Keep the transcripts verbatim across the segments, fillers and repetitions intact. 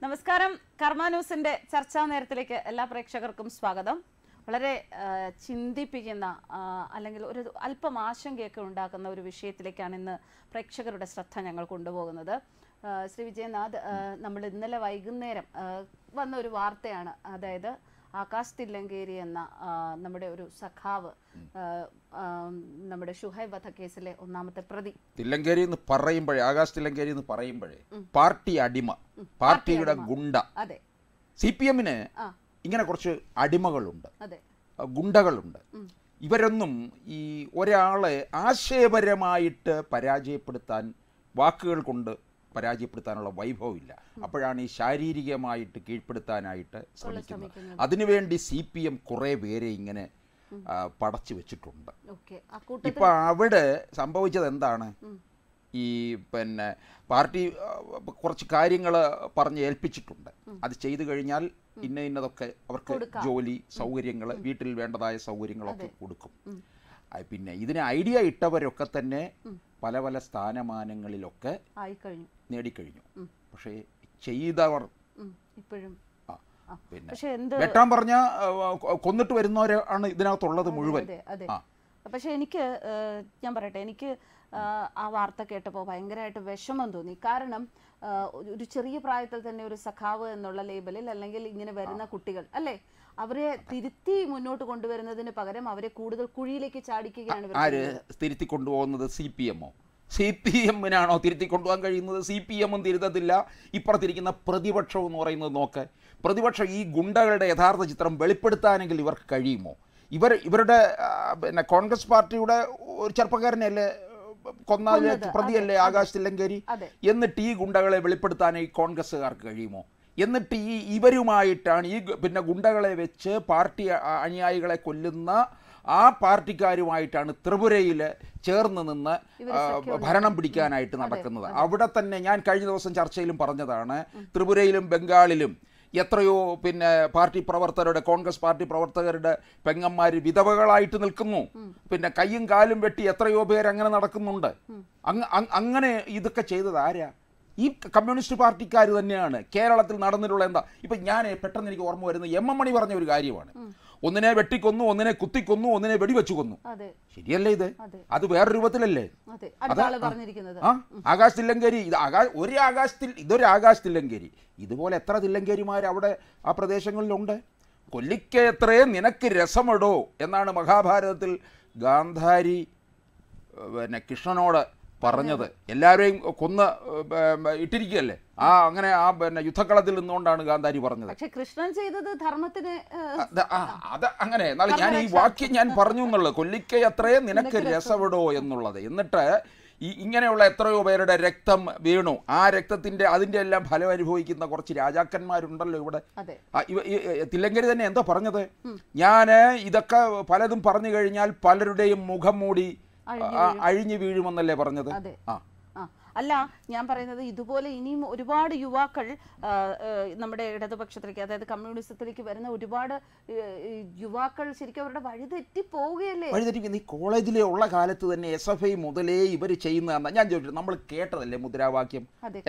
നമസ്കാരം. കർമ്മ ന്യൂസിന്റെ ചർച്ചാ നേരത്തിലേക്ക് എല്ലാ പ്രേക്ഷകർക്കും സ്വാഗതം. വളരെ ചിന്തിപ്പിക്കുന്ന അല്ലെങ്കിൽ ഒരു അല്പം ആശങ്കയൊക്കെ ഉണ്ടാക്കുന്ന ഒരു വിഷയത്തിലേക്കാണ് ഇന്ന് പ്രേക്ഷകരുടെ ശ്രദ്ധ ഞങ്ങൾ കൊണ്ടുപോകുന്നത്. ശ്രീ വിജയനാഥ്, നമ്മൾ ഇന്നലെ വൈകുന്നേരം വന്ന ഒരു വാർത്തയാണ്. അതായത് ആകാശ് തില്ലങ്കേരി എന്ന നമ്മുടെ ഒരു സഖാവ്, നമ്മുടെ ഷുഹൈബ് വധക്കേസിലെ ഒന്നാമത്തെ പ്രതി. തില്ലങ്കേരി എന്ന് പറയുമ്പോഴേ ആകാശ് തില്ലങ്കേരി എന്ന് പറയുമ്പോഴേ പാർട്ടി അടിമ, പാർട്ടിയുടെ ഗുണ്ട. അതെ, സി പി എമ്മിന് ഇങ്ങനെ കുറച്ച് അടിമകളുണ്ട്, ഗുണ്ടകളുണ്ട്. ഇവരൊന്നും ഈ ഒരാളെ ആശയപരമായിട്ട് പരാജയപ്പെടുത്താൻ, വാക്കുകൾ കൊണ്ട് പരാജയപ്പെടുത്താനുള്ള വൈഭവമില്ല. അപ്പോഴാണ് ഈ ശാരീരികമായിട്ട് കീഴ്പ്പെടുത്താനായിട്ട് ശ്രമിക്കുന്നത്. അതിനുവേണ്ടി സി പി എം കുറേ പേരെ ഇങ്ങനെ പടച്ചു വെച്ചിട്ടുണ്ട്. ഇപ്പൊ അവിടെ സംഭവിച്ചത് എന്താണ്? ഈ പിന്നെ പാർട്ടി കുറച്ച് കാര്യങ്ങൾ പറഞ്ഞ് ഏൽപ്പിച്ചിട്ടുണ്ട്. അത് ചെയ്തു കഴിഞ്ഞാൽ ഇന്ന ഇന്നതൊക്കെ അവർക്ക് ജോലി സൗകര്യങ്ങൾ, വീട്ടിൽ വേണ്ടതായ സൗകര്യങ്ങളൊക്കെ കൊടുക്കും. പിന്നെ ഇതിന് ഐഡിയ ഇട്ടവരൊക്കെ തന്നെ പല പല സ്ഥാനമാനങ്ങളിലൊക്കെ നേടിക്കഴിഞ്ഞു. പക്ഷേ ചെയ്തവർ ഇപ്പോഴും പിന്നെ വെട്ടാൻ പറഞ്ഞ കൊന്നിട്ട് വരുന്നവരാണ് ഇതിനകത്തുള്ളത് മുഴുവൻ. പക്ഷെ എനിക്ക് ഞാൻ പറയട്ടെ, എനിക്ക് ആ വാർത്ത കേട്ടപ്പോൾ ഭയങ്കരമായിട്ട് വിഷമം തോന്നി. കാരണം ഒരു ചെറിയ പ്രായത്തിൽ തന്നെ ഒരു സഖാവ് എന്നുള്ള ലേബലിൽ അല്ലെങ്കിൽ ഇങ്ങനെ വരുന്ന കുട്ടികൾ അല്ലേ, അവരെ തിരുത്തി മുന്നോട്ട് കൊണ്ടുവരുന്നതിന് പകരം അവരെ കൂടുതൽ കുഴിയിലേക്ക് ചാടിക്കുകയാണ്. ആര് തിരുത്തി കൊണ്ടുപോകുന്നത്? സി പി എമ്മോ? സി പി എമ്മിനാണോ തിരുത്തി കൊണ്ടുപോകാൻ കഴിയുന്നത്? സി പി എമ്മും തിരുത്തത്തില്ല. ഇപ്പുറത്തിരിക്കുന്ന പ്രതിപക്ഷം എന്ന് പറയുന്നത് നോക്ക്. പ്രതിപക്ഷം ഈ ഗുണ്ടകളുടെ യഥാർത്ഥ ചിത്രം വെളിപ്പെടുത്താനെങ്കിൽ ഇവർക്ക് കഴിയുമോ? ഇവർ ഇവരുടെ പിന്നെ കോൺഗ്രസ് പാർട്ടിയുടെ ഒരു ചെറുപ്പക്കാരനെയല്ലേ കൊന്നാല് പ്രതിയല്ലേ ആകാശ് തില്ലങ്കേരി? എന്നിട്ട് ഈ ഗുണ്ടകളെ വെളിപ്പെടുത്താൻ ഈ കോൺഗ്രസ്സുകാർക്ക് കഴിയുമോ? എന്നിട്ട് ഈ ഇവരുമായിട്ടാണ് ഈ പിന്നെ ഗുണ്ടകളെ വെച്ച് പാർട്ടി അനുയായികളെ കൊല്ലുന്ന ആ പാർട്ടിക്കാരുമായിട്ടാണ് ത്രിപുരയിൽ ചേർന്ന് നിന്ന് ഭരണം പിടിക്കാനായിട്ട് നടക്കുന്നത്. അവിടെ തന്നെ ഞാൻ കഴിഞ്ഞ ദിവസം ചർച്ചയിലും പറഞ്ഞതാണ്, ത്രിപുരയിലും ബംഗാളിലും എത്രയോ പിന്നെ പാർട്ടി പ്രവർത്തകരുടെ, കോൺഗ്രസ് പാർട്ടി പ്രവർത്തകരുടെ പെങ്ങന്മാർ വിധവകളായിട്ട് നിൽക്കുന്നു. പിന്നെ കയ്യും കാലും വെട്ടി എത്രയോ പേര് അങ്ങനെ നടക്കുന്നുണ്ട്. അങ്ങനെ ഇതൊക്കെ ചെയ്തത് ആരാ? ഈ കമ്മ്യൂണിസ്റ്റ് പാർട്ടിക്കാർ തന്നെയാണ്. കേരളത്തിൽ നടന്നിട്ടുള്ള എന്താ? ഇപ്പം ഞാൻ പെട്ടെന്ന് എനിക്ക് ഓർമ്മ വരുന്നത് എം എം മണി പറഞ്ഞ ഒരു കാര്യമാണ്. ഒന്നിനെ വെട്ടിക്കൊന്നു, ഒന്നിനെ കുത്തിക്കൊന്നു, ഒന്നിനെ വെടിവെച്ചു കൊന്നു. ശരിയല്ലേ ഇത്? അത് വേറെ രൂപത്തിലല്ലേ? ആ ആകാശ് തില്ലങ്കേരി, ഇത് ആകാശ് ഒരു ആകാശത്തിൽ ഇതൊരു ആകാശ് തില്ലങ്കേരി. ഇതുപോലെ എത്ര തില്ലങ്കേരിമാർ അവിടെ ആ പ്രദേശങ്ങളിലുണ്ട്? കൊല്ലിക്ക എത്രയും നിനക്ക് രസമിടോ എന്നാണ് മഹാഭാരതത്തിൽ ഗാന്ധാരി പിന്നെ കൃഷ്ണനോട് പറഞ്ഞത്. എല്ലാവരെയും കൊന്ന് ഇട്ടിരിക്കുകയല്ലേ, ആ അങ്ങനെ ആ പിന്നെ യുദ്ധക്കളത്തിൽ നിന്നുകൊണ്ടാണ് ഗാന്ധാരി പറഞ്ഞത്. കൃഷ്ണൻ ചെയ്തത് ധർമ്മത്തിന്. അത് അങ്ങനെ എന്നാലും ഞാൻ ഈ വാക്യം ഞാൻ പറഞ്ഞു എന്നുള്ളത്, കൊല്ലിക്ക എത്രയും നിനക്ക് രസമിടോ എന്നുള്ളത്. എന്നിട്ട് ഈ ഇങ്ങനെയുള്ള എത്രയോ പേരുടെ രക്തം വീണു. ആ രക്തത്തിന്റെ അതിന്റെ എല്ലാം ഫലം അനുഭവിക്കുന്ന കുറച്ച് രാജാക്കന്മാരുണ്ടല്ലോ ഇവിടെ. തില്ലങ്കേരി തന്നെ എന്താ പറഞ്ഞത്? ഞാന് ഇതൊക്കെ പലതും പറഞ്ഞു കഴിഞ്ഞാൽ പലരുടെയും മുഖം മൂടി അഴിഞ്ഞു വീഴുമെന്നല്ലേ പറഞ്ഞത്? ആ അല്ല, ഞാൻ പറയുന്നത് ഇതുപോലെ ഇനിയും ഒരുപാട് യുവാക്കൾ നമ്മുടെ ഇടതുപക്ഷത്തിലേക്ക്, അതായത് കമ്മ്യൂണിസത്തിലേക്ക് വരുന്ന ഒരുപാട് യുവാക്കൾ ശരിക്കും അവരുടെ വഴി തെറ്റി പോവുകയല്ലേ? വഴിതെറ്റി. ഈ കോളേജിലെ ഉള്ള കാലത്ത് തന്നെ എസ് എഫ് ഐ മുതലേ ഇവർ ചെയ്യുന്നതാണ്. ഞാൻ ചോദിച്ചു, നമ്മൾ കേട്ടതല്ലേ മുദ്രാവാക്യം?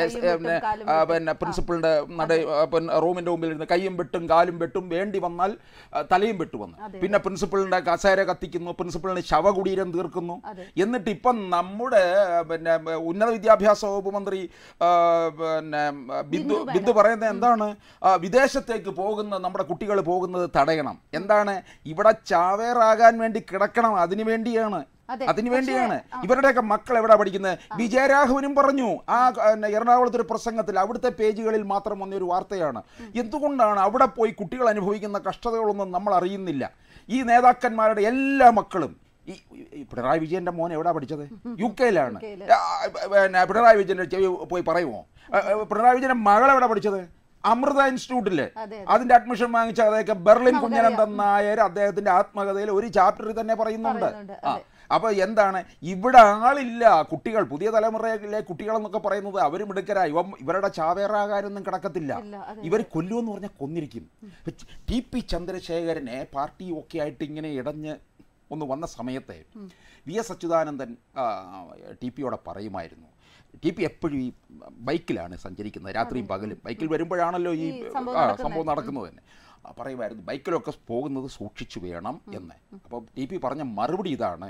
പിന്നെ പ്രിൻസിപ്പളിന്റെ നട റൂമിന്റെ മുമ്പിൽ ഇരുന്ന് കയ്യും വെട്ടും കാലും വെട്ടും, വേണ്ടി വന്നാൽ തലയും വെട്ടുവന്നു. പിന്നെ പ്രിൻസിപ്പളിന്റെ കസേര കത്തിക്കുന്നു, പ്രിൻസിപ്പളിന് ശവകുടീരം തീർക്കുന്നു. എന്നിട്ട് ഇപ്പം നമ്മുടെ പിന്നെ ഉന്നത വിദ്യാഭ്യാസ വകുപ്പ് മന്ത്രി പിന്നെ ബിന്ദു ബിന്ദു പറയുന്നത് എന്താണ്? വിദേശത്തേക്ക് പോകുന്ന നമ്മുടെ കുട്ടികൾ പോകുന്നത് തടയണം. എന്താണ്? ഇവിടെ ചാവേറാകാൻ വേണ്ടി കിടക്കണം. അതിനു വേണ്ടിയാണ് അതിനു വേണ്ടിയാണ് ഇവരുടെയൊക്കെ മക്കൾ എവിടെ പഠിക്കുന്നത്? വിജയരാഘവനും പറഞ്ഞു ആ എറണാകുളത്തൊരു പ്രസംഗത്തിൽ, അവിടുത്തെ പേജുകളിൽ മാത്രം വന്നൊരു വാർത്തയാണ്. എന്തുകൊണ്ടാണ് അവിടെ പോയി കുട്ടികൾ അനുഭവിക്കുന്ന കഷ്ടതകളൊന്നും നമ്മൾ അറിയുന്നില്ല? ഈ നേതാക്കന്മാരുടെ എല്ലാ മക്കളും, ഈ പിണറായി വിജയന്റെ മോൻ എവിടാ പഠിച്ചത്? യു കെയിലാണ്. പിന്നെ പിണറായി വിജയന്റെ ചെവി പോയി പറയുമോ? പിണറായി വിജയന്റെ മകൾ എവിടെ പഠിച്ചത്? അമൃത ഇൻസ്റ്റിറ്റ്യൂട്ടില്. അതിന്റെ അഡ്മിഷൻ വാങ്ങിച്ച അതൊക്കെ ബെർലിൻ കുഞ്ഞനന്തൻ നായർ അദ്ദേഹത്തിന്റെ ആത്മകഥയിൽ ഒരു ചാപ്റ്ററിൽ തന്നെ പറയുന്നുണ്ട്. ആ അപ്പൊ എന്താണ്? ഇവിടെ ആളില്ല. കുട്ടികൾ, പുതിയ തലമുറയിലെ കുട്ടികളെന്നൊക്കെ പറയുന്നത് അവരും മിടുക്കരാ. ഇവ ഇവരുടെ ചാവേറാകാരൊന്നും കിടക്കത്തില്ല. ഇവർ കൊല്ലുമെന്ന് പറഞ്ഞാൽ കൊന്നിരിക്കും. ടി പി ചന്ദ്രശേഖരനെ പാർട്ടി ഒക്കെ ആയിട്ട് ഇങ്ങനെ ഇടഞ്ഞ് ഒന്ന് വന്ന സമയത്ത് വി എസ് അച്യുതാനന്ദൻ ടി പിയോടെ പറയുമായിരുന്നു, ടി പി എപ്പോഴും ഈ ബൈക്കിലാണ് സഞ്ചരിക്കുന്നത്, രാത്രിയും പകലും. ബൈക്കിൽ വരുമ്പോഴാണല്ലോ ഈ സംഭവം നടക്കുന്നത് തന്നെ. പറയുമായിരുന്നു ബൈക്കിലൊക്കെ പോകുന്നത് സൂക്ഷിച്ചു വേണം എന്ന്. അപ്പോൾ ടി പി പറഞ്ഞ മറുപടി ഇതാണ്: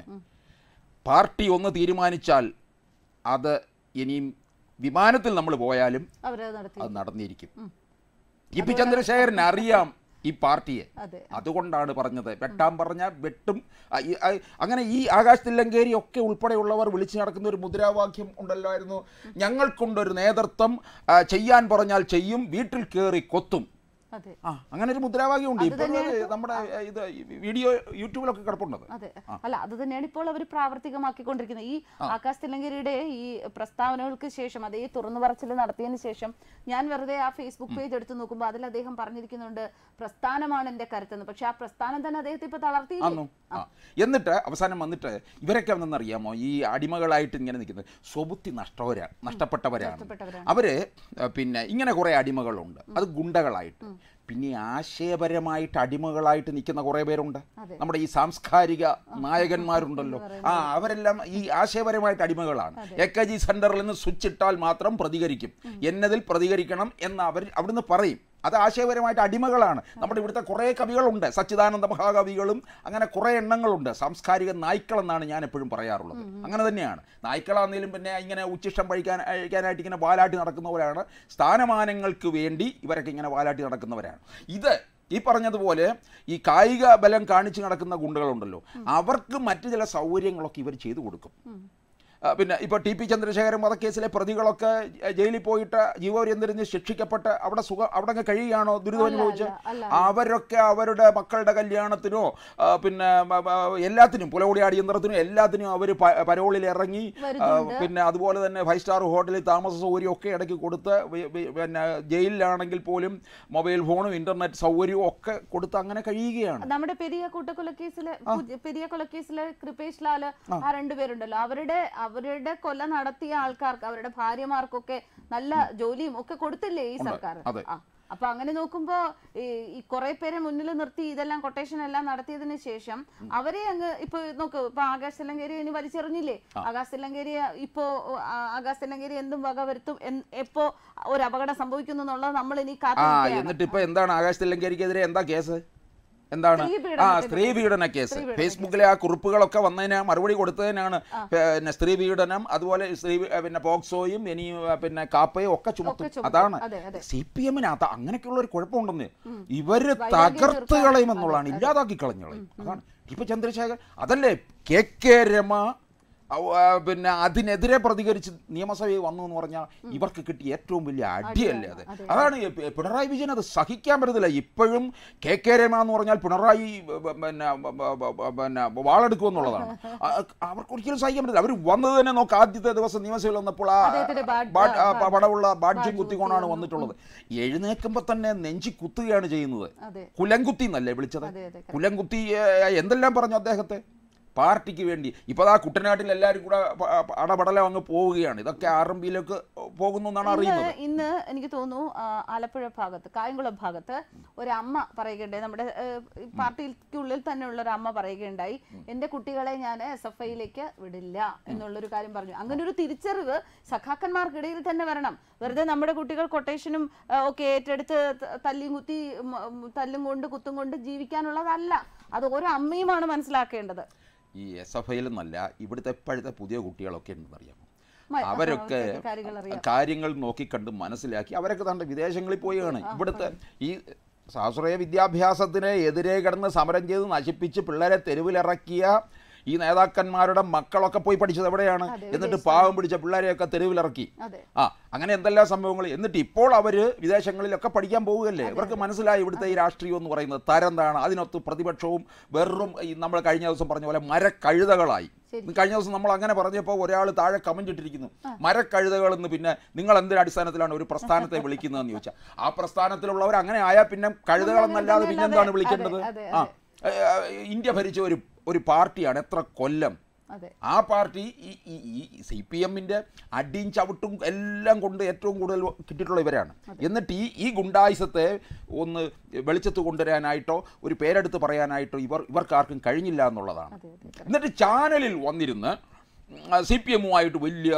പാർട്ടി ഒന്ന് തീരുമാനിച്ചാൽ അത് ഇനിയും വിമാനത്തിൽ നമ്മൾ പോയാലും അത് നടന്നിരിക്കും. ടി പി ചന്ദ്രശേഖരൻ അറിയാം ഈ പാർട്ടിയെ, അതുകൊണ്ടാണ് പറഞ്ഞത് വെട്ടാൻ പറഞ്ഞാൽ വെട്ടും. അങ്ങനെ ഈ ആകാശ് തില്ലങ്കേരി ഒക്കെ ഉൾപ്പെടെയുള്ളവർ വിളിച്ചു നടക്കുന്ന ഒരു മുദ്രാവാക്യം ഉണ്ടല്ലായിരുന്നു: ഞങ്ങൾക്കൊണ്ടൊരു നേതൃത്വം, ചെയ്യാൻ പറഞ്ഞാൽ ചെയ്യും, വീട്ടിൽ കയറി കൊത്തും. ആ അങ്ങനെ ഒരു മുദ്രാവാക്യം ഉണ്ട്. ഇപ്പോൾ നമ്മുടെ ഇത് വീഡിയോ യൂട്യൂബിലൊക്കെ കിടപ്പുണ്ടത്. അതെ, അല്ല അത് തന്നെയാണ് ഇപ്പോൾ അവർ പ്രാവർത്തികമാക്കിക്കൊണ്ടിരിക്കുന്നത്. ഈ ആകാശ് തില്ലങ്കേരിയുടെ ഈ പ്രസ്താവനകൾക്ക് ശേഷം, അതേ തുറന്നു പറച്ചിൽ നടത്തിയതിന് ശേഷം ഞാൻ വെറുതെ ആ ഫേസ്ബുക്ക് പേജ് എടുത്തു നോക്കുമ്പോൾ അതിൽ അദ്ദേഹം പറഞ്ഞിരിക്കുന്നുണ്ട് പ്രസ്ഥാനമാണ് എന്റെ കരുത്തെന്ന്. പക്ഷെ ആ പ്രസ്ഥാനം തന്നെ അദ്ദേഹത്തെ ഇപ്പൊ തളർത്തിയിരുന്നു. എന്നിട്ട് അവസാനം വന്നിട്ട് ഇവരൊക്കെ വന്നെന്നറിയാമോ, ഈ അടിമകളായിട്ട് ഇങ്ങനെ നിൽക്കുന്നത് സ്വബുദ്ധി നഷ്ടവരാ നഷ്ടപ്പെട്ടവരാണ് അവര്. പിന്നെ ഇങ്ങനെ കുറെ അടിമകളുണ്ട്, അത് ഗുണ്ടകളായിട്ട്. പിന്നെ ആശയപരമായിട്ട് അടിമകളായിട്ട് നിൽക്കുന്ന കുറേ പേരുണ്ട്, നമ്മുടെ ഈ സാംസ്കാരിക നായകന്മാരുണ്ടല്ലോ. ആ അവരെല്ലാം ഈ ആശയപരമായിട്ട് അടിമകളാണ്. എ കെ ജി സെന്ററിൽ നിന്ന് സ്വിച്ച് ഇട്ടാൽ മാത്രം പ്രതികരിക്കും, എന്നതിൽ പ്രതികരിക്കണം എന്ന് അവർ അവിടുന്ന് പറയും. അത് ആശയപരമായിട്ട് അടിമകളാണ്. നമ്മുടെ ഇവിടുത്തെ കുറേ കവികളുണ്ട്, സച്ചിദാനന്ദ മഹാകവികളും അങ്ങനെ കുറേ എണ്ണങ്ങളുണ്ട്. സാംസ്കാരിക നായ്ക്കളെന്നാണ് ഞാൻ എപ്പോഴും പറയാറുള്ളത്. അങ്ങനെ തന്നെയാണ്. നായ്ക്കളാണെങ്കിലും പിന്നെ ഇങ്ങനെ ഉച്ചിഷ്ടം പഴിക്കാൻ കഴിക്കാനായിട്ട് ഇങ്ങനെ വാലാട്ടി നടക്കുന്നവരാണ്. സ്ഥാനമാനങ്ങൾക്ക് വേണ്ടി ഇവരൊക്കെ ഇങ്ങനെ വാലാട്ടി നടക്കുന്നവരാണ്. ഇത് ഈ പറഞ്ഞതുപോലെ ഈ കായിക ബലം കാണിച്ച് നടക്കുന്ന ഗുണ്ടകളുണ്ടല്ലോ, അവർക്ക് മറ്റു ചില സൗകര്യങ്ങളൊക്കെ ഇവർ ചെയ്തു കൊടുക്കും. പിന്നെ ഇപ്പോൾ ടി പി ചന്ദ്രശേഖരൻ വധക്കേസിലെ പ്രതികളൊക്കെ ജയിലിൽ പോയിട്ട് ജീവപര്യന്തത്തിന് ശിക്ഷിക്കപ്പെട്ട് അവിടെ സുഖം അവിടെ കഴിയുകയാണോ ദുരിതം അനുഭവിച്ച്? അവരൊക്കെ അവരുടെ മക്കളുടെ കല്യാണത്തിനോ പിന്നെ എല്ലാത്തിനും പുലകുടി അടിയന്തരത്തിനും എല്ലാത്തിനും അവർ പരോളിൽ ഇറങ്ങി, പിന്നെ അതുപോലെ തന്നെ ഫൈവ് സ്റ്റാർ ഹോട്ടലിൽ താമസ സൗകര്യം ഒക്കെ ഇടയ്ക്ക് കൊടുത്ത്, പിന്നെ ജയിലിലാണെങ്കിൽ പോലും മൊബൈൽ ഫോണും ഇന്റർനെറ്റ് സൗകര്യവും ഒക്കെ കൊടുത്ത് അങ്ങനെ കഴിയുകയാണ്. നമ്മുടെ പെരിയ കൂട്ടക്കൊലക്കേസിലെ പെരിയ കൊലക്കേസിലെ കൃപേഷ് ലാല് ആ രണ്ടുപേരുണ്ടല്ലോ, അവരുടെ അവരുടെ കൊല നടത്തിയ ആൾക്കാർക്ക് അവരുടെ ഭാര്യമാർക്കൊക്കെ നല്ല ജോലിയും ഒക്കെ കൊടുത്തില്ലേ ഈ സർക്കാർ? അപ്പൊ അങ്ങനെ നോക്കുമ്പോ ഈ കുറെ പേരെ മുന്നിൽ നിർത്തി ഇതെല്ലാം കൊട്ടേഷൻ എല്ലാം നടത്തിയതിനു ശേഷം അവരെ അങ്ങ് ഇപ്പൊ നോക്ക്, ഇപ്പൊ ആകാശ് തില്ലങ്കേരി ഇനി വലിച്ചെറിഞ്ഞില്ലേ? ആകാശ് തില്ലങ്കേരി ഇപ്പോ ആകാശ് തില്ലങ്കേരി എന്തും വക വരുത്തും, എപ്പോ ഒരു അപകടം സംഭവിക്കുന്നു എന്നുള്ളത് നമ്മൾ ഇനി കാത്തിരിക്കുകയാണ്. എന്നിട്ട് ഇപ്പൊ എന്താണ് ആകാശ് തില്ലങ്കേരിക്കെതിരെ എന്താ കേസ്? എന്താണ്? ആ സ്ത്രീ പീഡന കേസ്. ഫേസ്ബുക്കിലെ ആ കുറിപ്പുകളൊക്കെ വന്നതിന് മറുപടി കൊടുത്തതിനാണ് പിന്നെ സ്ത്രീ പീഡനം, അതുപോലെ സ്ത്രീ പിന്നെ പോക്സോയും ഇനി പിന്നെ കാപ്പയും ഒക്കെ ചുമത്തും. അതാണ് സി പി എമ്മിന് അത് അങ്ങനെയൊക്കെയുള്ള ഒരു കുഴപ്പമുണ്ടെന്ന്. ഇവര് തകർത്ത് കളയുമെന്നുള്ളതാണ്, ഇല്ലാതാക്കി കളഞ്ഞോളയും. അതാണ് ഇപ്പൊ ചന്ദ്രശേഖർ. അതല്ലേ കെ കെ രമ പിന്നെ അതിനെതിരെ പ്രതികരിച്ച് നിയമസഭയിൽ വന്നു എന്ന് പറഞ്ഞാൽ ഇവർക്ക് കിട്ടിയ ഏറ്റവും വലിയ അടിയല്ലേ അത്? അതാണ് പിണറായി വിജയൻ അത് സഹിക്കാൻ പറ്റത്തില്ല. ഇപ്പോഴും കെ കെ രമ എന്ന് പറഞ്ഞാൽ പിണറായി പിന്നെ പിന്നെ വാളെടുക്കുമെന്നുള്ളതാണ്. അവർക്ക് ഒരിക്കലും സഹിക്കാൻ പറ്റില്ല. അവർ വന്നത് തന്നെ നോക്ക്, ആദ്യത്തെ ദിവസം നിയമസഭയിൽ വന്നപ്പോൾ ആ പടമുള്ള ബാഡ്ജും കുത്തിക്കൊണ്ടാണ് വന്നിട്ടുള്ളത്. എഴുന്നേൽക്കുമ്പോൾ തന്നെ നെഞ്ചി കുത്തുകയാണ് ചെയ്യുന്നത്. കുലംകുത്തി എന്നല്ലേ വിളിച്ചത്? കുലംകുത്തി എന്തെല്ലാം പറഞ്ഞു അദ്ദേഹത്തെ പാർട്ടിക്ക് വേണ്ടി. ഇപ്പോൾ ആ കുട്ടനാട്ടിൽ എല്ലാവരും കൂടെ അടപടലം അങ്ങ് പോവുകയാണ്. ഇതൊക്കെ ആർ എം പിയിലേക്ക് പോകുന്നു എന്നാണ് അറിയുന്നത്. ഇന്ന് എനിക്ക് തോന്നുന്നു ആലപ്പുഴ ഭാഗത്ത്, കായംകുളം ഭാഗത്ത് ഒരമ്മ പറയുകയുണ്ടായി, നമ്മുടെ പാർട്ടിക്കുള്ളിൽ തന്നെ ഉള്ള ഒരു അമ്മ പറയുകയുണ്ടായി, എന്റെ കുട്ടികളെ ഞാൻ എസ് എഫ് ഐയിലേക്ക് വിടില്ല എന്നുള്ളൊരു കാര്യം പറഞ്ഞു. അങ്ങനെ ഒരു തിരിച്ചറിവ് സഖാക്കന്മാർക്കിടയിൽ തന്നെ വരണം. വെറുതെ നമ്മുടെ കുട്ടികൾ കൊട്ടേഷനും ഒക്കെ ഏറ്റെടുത്ത് തല്ലിയും കുത്തി തല്ലും കൊണ്ട് കുത്തും കൊണ്ട് ജീവിക്കാനുള്ളതല്ല. അത് ഓരോ അമ്മയുമാണ് മനസ്സിലാക്കേണ്ടത്. ഈ എസ് എഫ് ഐയിൽ നിന്നല്ല, ഇവിടുത്തെ ഇപ്പോഴത്തെ പുതിയ കുട്ടികളൊക്കെ ഉണ്ടെന്ന് അറിയാമോ? അവരൊക്കെ കാര്യങ്ങൾ നോക്കിക്കണ്ട് മനസ്സിലാക്കി അവരൊക്കെ തന്റെ വിദേശങ്ങളിൽ പോയാണ്. ഇവിടുത്തെ ഈ സ്വാശ്രയ വിദ്യാഭ്യാസത്തിന് എതിരെ കിടന്ന് സമരം ചെയ്ത് നശിപ്പിച്ച് പിള്ളേരെ തെരുവിലിറക്കിയ ഈ നേതാക്കന്മാരുടെ മക്കളൊക്കെ പോയി പഠിച്ചത് എവിടെയാണ്? എന്നിട്ട് പാവം പിടിച്ച പിള്ളേരെയൊക്കെ തെരുവിലിറക്കി. ആ അങ്ങനെ എന്തെല്ലാം സംഭവങ്ങൾ. എന്നിട്ട് ഇപ്പോൾ അവർ വിദേശങ്ങളിലൊക്കെ പഠിക്കാൻ പോവുകയല്ലേ. ഇവർക്ക് മനസ്സിലായി ഇവിടുത്തെ ഈ രാഷ്ട്രീയം എന്ന് പറയുന്നത് തരംതാണ്. അതിനൊത്ത് പ്രതിപക്ഷവും വെറും നമ്മൾ കഴിഞ്ഞ ദിവസം പറഞ്ഞ പോലെ മരക്കഴുതകളായി. കഴിഞ്ഞ ദിവസം നമ്മൾ അങ്ങനെ പറഞ്ഞപ്പോൾ ഒരാൾ താഴെ കമന്റ് ഇട്ടിരിക്കുന്നു, മരക്കഴുതകളെന്ന്. പിന്നെ നിങ്ങൾ എന്തൊരു അടിസ്ഥാനത്തിലാണ് ഒരു പ്രസ്ഥാനത്തെ വിളിക്കുന്നതെന്ന് ചോദിച്ചാൽ, ആ പ്രസ്ഥാനത്തിലുള്ളവർ അങ്ങനെ ആയാൽ പിന്നെ കഴുതകളെന്നല്ലാതെ പിന്നെന്താണ് വിളിക്കേണ്ടത്? ആ ഇന്ത്യ ഭരിച്ച ഒരു ഒരു പാർട്ടിയാണ് എത്ര കൊല്ലം. ആ പാർട്ടി ഈ സി പി എമ്മിന്റെ അടിയും ചവിട്ടും എല്ലാം കൊണ്ട് ഏറ്റവും കൂടുതൽ കിട്ടിയിട്ടുള്ള ഇവരാണ്. എന്നിട്ട് ഈ ഈ ഗുണ്ടായുസത്തെ ഒന്ന് വെളിച്ചത്ത് കൊണ്ടുവരാനായിട്ടോ ഒരു പേരെടുത്ത് പറയാനായിട്ടോ ഇവർ ഇവർക്കാർക്കും കഴിഞ്ഞില്ല എന്നുള്ളതാണ്. എന്നിട്ട് ചാനലിൽ വന്നിരുന്ന് സി പി എമ്മുമായിട്ട് വലിയ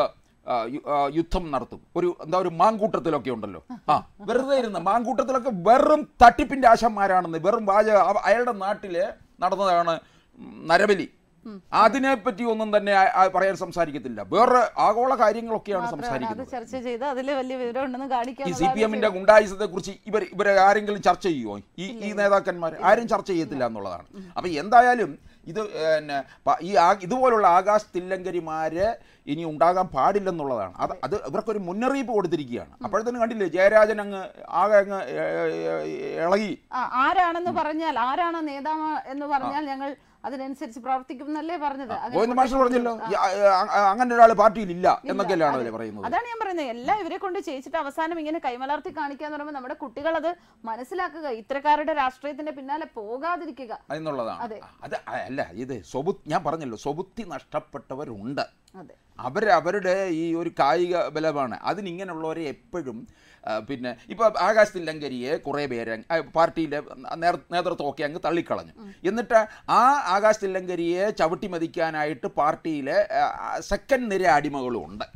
യുദ്ധം നടത്തും. ഒരു എന്താ ഒരു മാങ്കൂട്ടത്തിലൊക്കെ ഉണ്ടല്ലോ, ആ വെറുതെ ഇരുന്ന് മാങ്കൂട്ടത്തിലൊക്കെ വെറും തട്ടിപ്പിൻ്റെ ആശന്മാരാണെന്ന് വെറും വാച അയാളുടെ നാട്ടിൽ നടന്നതാണ് നരബലി. അതിനെപ്പറ്റി ഒന്നും തന്നെ പറയാൻ സംസാരിക്കത്തില്ല. വേറെ ആഗോള കാര്യങ്ങളൊക്കെയാണ് സംസാരിക്കുന്നത്. ചർച്ച ചെയ്ത് അതിൽ വലിയ വിവരം ഉണ്ടെന്ന് കാണിക്കാൻ ഈ സി പി എമ്മിന്റെ ഗുണ്ടായുസത്തെ കുറിച്ച് ഇവർ ഇവരെ ആരെങ്കിലും ചർച്ച ചെയ്യുമോ? ഈ ഈ നേതാക്കന്മാർ ആരും ചർച്ച ചെയ്യത്തില്ല എന്നുള്ളതാണ്. അപ്പം എന്തായാലും ഇത് പിന്നെ ഈ ഇതുപോലുള്ള ആകാശ് തില്ലങ്കരിമാര് ഇനി ഉണ്ടാകാൻ പാടില്ലെന്നുള്ളതാണ്. അത് അത് ഇവർക്കൊരു മുന്നറിയിപ്പ് കൊടുത്തിരിക്കുകയാണ്. അപ്പോഴത്തേനും കണ്ടില്ലേ ജയരാജൻ അങ്ങ് ആകെ അങ്ങ് ഇളകി. ആരാണെന്ന് പറഞ്ഞാൽ, ആരാണ് നേതാവ് എന്ന് പറഞ്ഞാൽ ഞങ്ങൾ അതിനനുസരിച്ച് പ്രവർത്തിക്കും എന്നല്ലേ പറഞ്ഞത്. ഗോവിന്ദ മാസ്റ്റർ പറഞ്ഞല്ലോ അങ്ങനെ ഒരാൾ പാർട്ടിയിൽ ഇല്ല എന്നൊക്കെയല്ലാണ് അതിൽ പറയുന്നത്. അതാണ് ഞാൻ പറയുന്നത്. എല്ലാം ഇവരെ കൊണ്ട് ചെയ്യിച്ചിട്ട് അവസാനം ഇങ്ങനെ കൈമലർത്തി കാണിക്കുക എന്ന് പറയുമ്പോൾ നമ്മുടെ കുട്ടികൾ അത് മനസ്സിലാക്കുക, ഇത്തരക്കാരുടെ രാഷ്ട്രീയത്തിന്റെ പിന്നാലെ പോകാതിരിക്കുക എന്നുള്ളതാണ്. അത് അല്ല, ഇത് സ്വബുദ്ധി, ഞാൻ പറഞ്ഞല്ലോ സ്വബുദ്ധി നഷ്ടപ്പെട്ടവരുണ്ട്. അവർ അവരുടെ ഈ ഒരു കായിക ബലമാണ്. അതിനിങ്ങനെയുള്ളവരെ എപ്പോഴും പിന്നെ ഇപ്പോൾ ആകാശ് തില്ലങ്കരിയെ കുറേ പേര് പാർട്ടിയിലെ നേതൃത്വമൊക്കെ അങ്ങ് തള്ളിക്കളഞ്ഞു. എന്നിട്ട് ആ ആകാശ് തില്ലങ്കരിയെ ചവിട്ടി മതിക്കാനായിട്ട് പാർട്ടിയിലെ സെക്കൻഡ് നിര അടിമകളും ഉണ്ട്.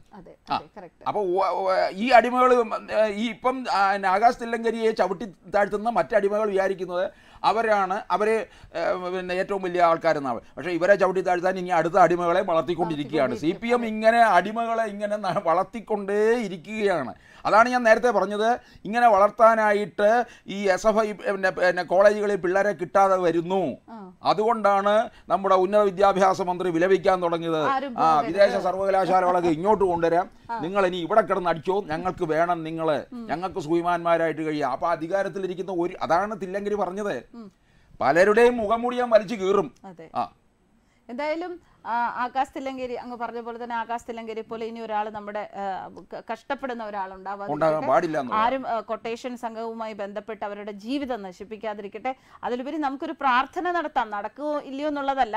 അപ്പോൾ ഈ അടിമകൾ ഈ ഇപ്പം ആകാശ് തില്ലങ്കരിയെ ചവിട്ടി താഴ്ത്തുന്ന മറ്റടിമകൾ വിചാരിക്കുന്നത് അവരാണ് അവർ പിന്നെ ഏറ്റവും വലിയ ആൾക്കാരെന്നാണ്. പക്ഷേ ഇവരെ ചവിട്ടി താഴ്ത്താൻ ഇനി അടുത്ത അടിമകളെ വളർത്തിക്കൊണ്ടിരിക്കുകയാണ്. സി പി എം ഇങ്ങനെ അടിമകളെ ഇങ്ങനെ വളർത്തിക്കൊണ്ടേ ഇരിക്കുകയാണ്. അതാണ് ഞാൻ നേരത്തെ പറഞ്ഞത്. ഇങ്ങനെ വളർത്താനായിട്ട് ഈ എസ് എഫ് ഐ പിന്നെ കോളേജുകളിൽ പിള്ളേരെ കിട്ടാതെ വരുന്നു. അതുകൊണ്ടാണ് നമ്മുടെ ഉന്നത വിദ്യാഭ്യാസ മന്ത്രി വിലപിക്കാൻ തുടങ്ങിയത്. ആ വിദേശ സർവകലാശാലകളൊക്കെ ഇങ്ങോട്ട് കൊണ്ടുവരാം, നിങ്ങൾ ഇനി ഇവിടെ കിടന്ന് അടിച്ചോ, ഞങ്ങൾക്ക് വേണം നിങ്ങള്, ഞങ്ങൾക്ക് സുഖിമാന്മാരായിട്ട് കഴിയാം. അപ്പൊ അധികാരത്തിലിരിക്കുന്ന ഒരു അതാണ് തില്ലങ്കരി പറഞ്ഞത്, പലരുടെയും മുഖംമൂടി ഞാൻ വലിച്ചു കീറും. ആ എന്തായാലും ആകാശ് തില്ലങ്കേരി അങ്ങ് പറഞ്ഞ പോലെ തന്നെ ആകാശ് തില്ലങ്കേരി പോലെ ഇനി ഒരാൾ നമ്മുടെ കഷ്ടപ്പെടുന്ന ഒരാളുണ്ടാവാതെ, ആരും കൊട്ടേഷൻ സംഘവുമായി ബന്ധപ്പെട്ട് അവരുടെ ജീവിതം നശിപ്പിക്കാതിരിക്കട്ടെ. അതിലുപരി നമുക്കൊരു പ്രാർത്ഥന നടത്താം, നടക്കുമോ ഇല്ലയോ എന്നുള്ളതല്ല.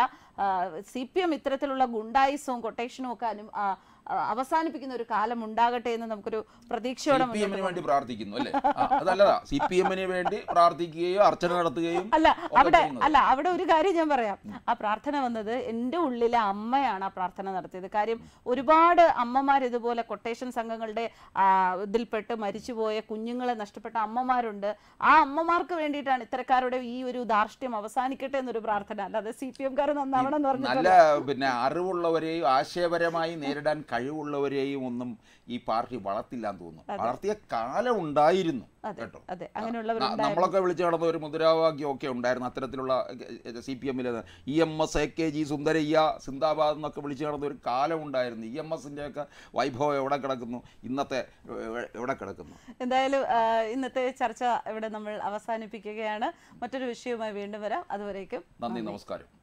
സി പി എം ഇത്തരത്തിലുള്ള ഗുണ്ടായിസവും കൊട്ടേഷനും ഒക്കെ അനു അവസാനിപ്പിക്കുന്ന ഒരു കാലം ഉണ്ടാകട്ടെ എന്ന് നമുക്കൊരു പ്രതീക്ഷയോടെ വേണ്ടി പ്രാർത്ഥിക്കുന്നു അല്ലേ? അതല്ലതാ സി പി എമ്മിന് വേണ്ടി പ്രാർത്ഥിക്കുകയോ അർച്ചന നടത്തുകയും അല്ല. അവിടെ അല്ല അവിടെ ഒരു കാര്യം ഞാൻ പറയാം. ആ പ്രാർത്ഥന വന്നത് എൻ്റെ ഉള്ളിലെ അമ്മയാണ് ആ പ്രാർത്ഥന നടത്തിയത്. കാര്യം ഒരുപാട് അമ്മമാർ ഇതുപോലെ കൊട്ടേഷൻ സംഘങ്ങളുടെ ഇതിൽപ്പെട്ട് മരിച്ചുപോയ കുഞ്ഞുങ്ങളെ നഷ്ടപ്പെട്ട അമ്മമാരുണ്ട്. ആ അമ്മമാർക്ക് വേണ്ടിയിട്ടാണ് ഇത്തരക്കാരുടെ ഈ ഒരു ധാർഷ്ട്യം അവസാനിക്കട്ടെ എന്നൊരു പ്രാർത്ഥന. അല്ലാതെ സി പി എംകാർ നന്നാവണം എന്ന് പറഞ്ഞു നല്ല പിന്നെ അറിവുള്ളവരെയും ആശയപരമായി നേരിടാൻ കഴിവുള്ളവരെയും ഒന്നും ഈ പാർട്ടി വളർത്തില്ല എന്ന് തോന്നുന്നു. വളർത്തിയ കാലം ഉണ്ടായിരുന്നു കേട്ടോ. നമ്മളൊക്കെ വിളിച്ചു നടന്ന ഒരു മുദ്രാവാക്യം ഒക്കെ ഉണ്ടായിരുന്നു അത്തരത്തിലുള്ള സി പി എമ്മിൽ E M S A K G Sundarayya സിന്ദാബാദ് എന്നൊക്കെ വിളിച്ചു നടന്ന ഒരു കാലം ഉണ്ടായിരുന്നു. ഇ എം എസിന്റെ ഒക്കെ വൈഭവം എവിടെ കിടക്കുന്നു, ഇന്നത്തെ എവിടെ കിടക്കുന്നു? എന്തായാലും ഇന്നത്തെ ചർച്ച ഇവിടെ നമ്മൾ അവസാനിപ്പിക്കുകയാണ്. മറ്റൊരു വിഷയവുമായി വീണ്ടും വരാം. അതുവരേക്കും നന്ദി, നമസ്കാരം.